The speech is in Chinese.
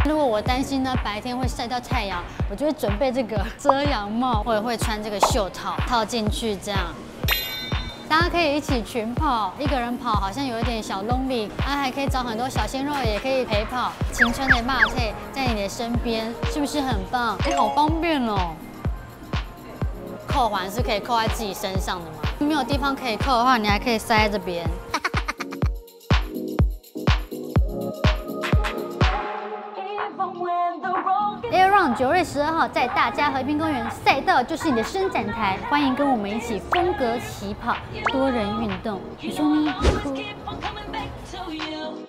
如果我担心呢白天会晒到太阳，我就会准备这个遮阳帽，我也会穿这个袖套套进去，这样。大家可以一起群跑，一个人跑好像有一点小 lonely， 还可以找很多小鲜肉，也可以陪跑。青春的马腿在你的身边，是不是很棒？好方便哦。扣环是可以扣在自己身上的吗？没有地方可以扣的话，你还可以塞在这边。Air Run 9月12号在大家和平公园赛道就是你的伸展台，欢迎跟我们一起风格起跑，多人运动。你说呢？